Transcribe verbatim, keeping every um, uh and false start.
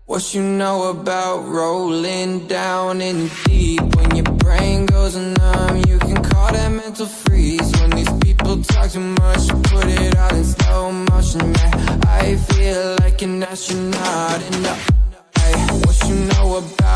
What you know about rolling down in deep? When your brain goes numb, you can call that mental freeze. When these people talk too much, you put it all in slow motion. Yeah, I feel like an astronaut in the, ay, what you know about